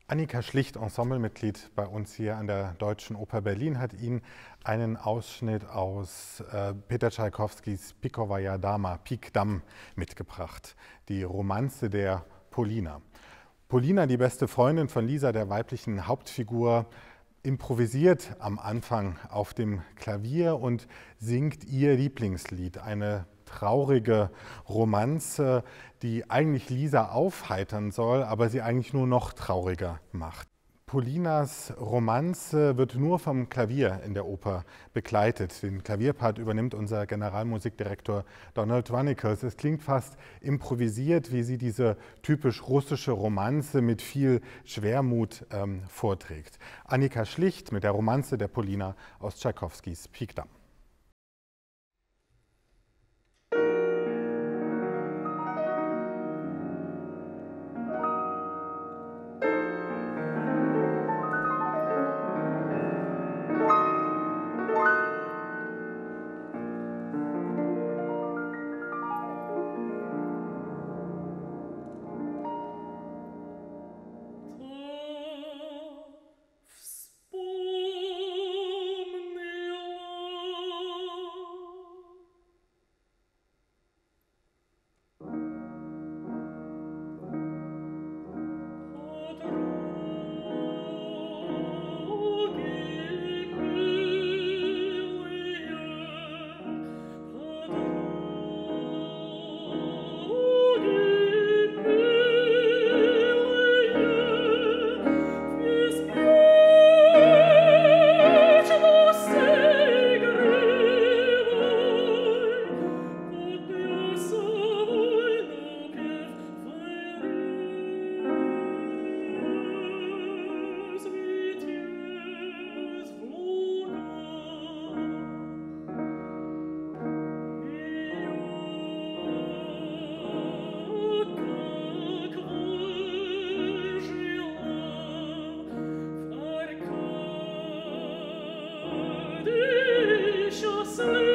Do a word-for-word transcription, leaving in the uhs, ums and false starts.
Annika Schlicht, Ensemblemitglied bei uns hier an der Deutschen Oper Berlin, hat Ihnen einen Ausschnitt aus äh, Peter Tschaikowskis Pikovaya Dama, Pik Dam, mitgebracht. Die Romanze der Polina. Polina, die beste Freundin von Lisa, der weiblichen Hauptfigur, improvisiert am Anfang auf dem Klavier und singt ihr Lieblingslied, eine traurige Romanze, die eigentlich Lisa aufheitern soll, aber sie eigentlich nur noch trauriger macht. Polinas Romanze wird nur vom Klavier in der Oper begleitet. Den Klavierpart übernimmt unser Generalmusikdirektor Donald Wanicles. Es klingt fast improvisiert, wie sie diese typisch russische Romanze mit viel Schwermut ähm, vorträgt. Annika Schlicht mit der Romanze der Polina aus Tschaikowskis Pik Dam. Sleep.